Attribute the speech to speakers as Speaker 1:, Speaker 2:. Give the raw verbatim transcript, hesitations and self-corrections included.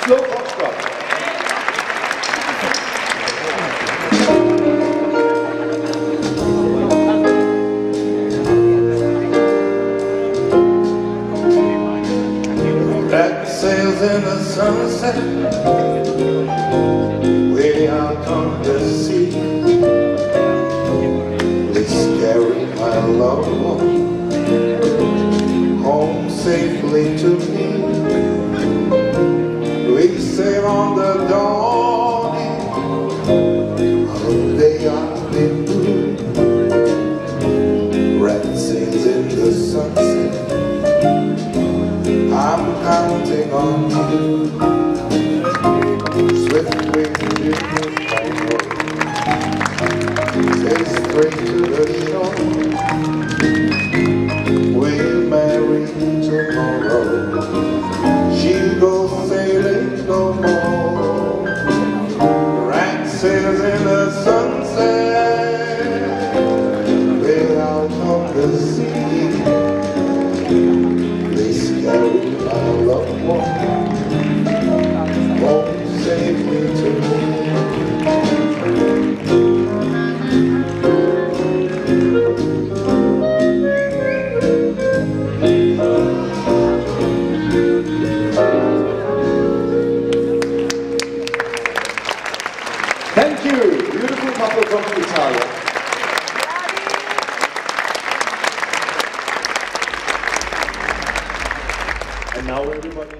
Speaker 1: Thilo Foxtrot.
Speaker 2: Black sails in the sunset, way out on the sea. Please carry my loved one home safely to me. We sail on the dawning of a day I've been blue. Red sails in the sunset, I'm counting on you. Swift wings in the night, stay straight to the shore. We'll marry tomorrow. She'll go sailing no more. Red sails in the sunset, way out on the sea. Please carry my loved one home safely to me.
Speaker 1: Thank you, beautiful couple from Italy. And now everybody